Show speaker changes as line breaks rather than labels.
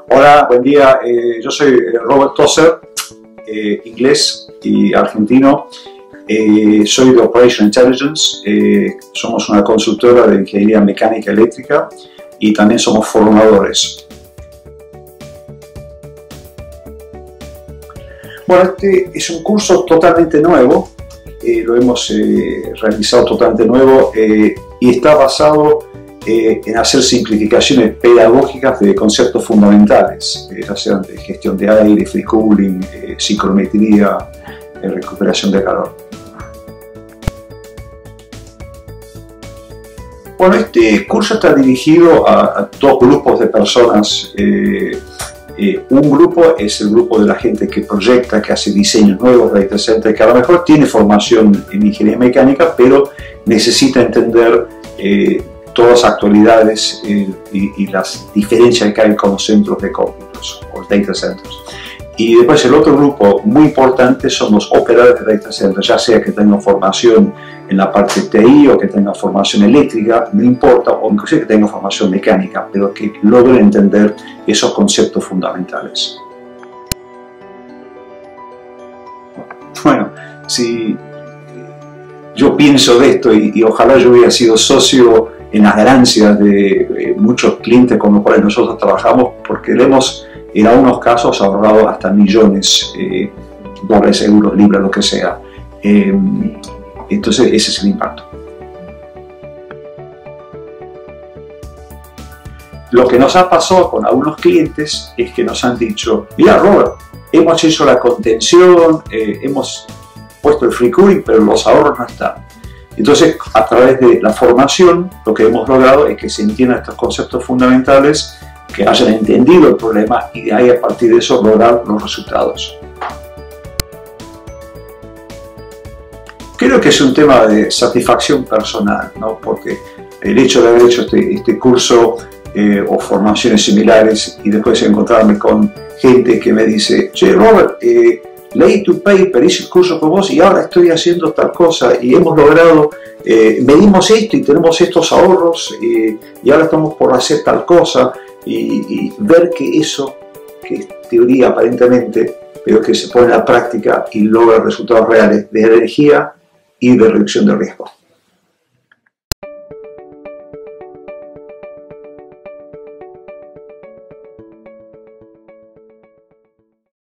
Hola, buen día. Yo soy Robert Tosser, inglés y argentino. Soy de Operation Intelligence. Somos una consultora de ingeniería mecánica eléctrica y también somos formadores. Bueno, este es un curso totalmente nuevo. Lo hemos realizado totalmente nuevo y está basado en hacer simplificaciones pedagógicas de conceptos fundamentales, ya sean de gestión de aire, free cooling, sincrometría, recuperación de calor. Bueno, este curso está dirigido a dos grupos de personas. Un grupo es el grupo de la gente que proyecta, que hace diseños nuevos de data center, que a lo mejor tiene formación en ingeniería mecánica, pero necesita entender todas las actualidades y las diferencias que hay con los centros de cómputos o data centers. Y después el otro grupo muy importante son los operadores de data centers, ya sea que tengan formación en la parte TI o que tengan formación eléctrica, no importa, o inclusive que tengan formación mecánica, pero que logren entender esos conceptos fundamentales. Bueno, si yo pienso de esto y ojalá yo hubiera sido socio en las ganancias de muchos clientes con los cuales nosotros trabajamos, porque le hemos en algunos casos ahorrado hasta millones, dólares, euros, libras, lo que sea. Entonces ese es el impacto. Lo que nos ha pasado con algunos clientes es que nos han dicho: mira, Robert, hemos hecho la contención, hemos puesto el free cooling, pero los ahorros no están. Entonces, a través de la formación, lo que hemos logrado es que se entiendan estos conceptos fundamentales, que hayan entendido el problema y de ahí, a partir de eso, lograr los resultados. Creo que es un tema de satisfacción personal, ¿no? Porque el hecho de haber hecho este curso o formaciones similares y después encontrarme con gente que me dice: che, Robert, leí tu paper, hice el curso con vos y ahora estoy haciendo tal cosa y hemos logrado, medimos esto y tenemos estos ahorros y ahora estamos por hacer tal cosa, y ver que eso, que es teoría aparentemente, pero que se pone en la práctica y logra resultados reales de energía y de reducción de riesgo.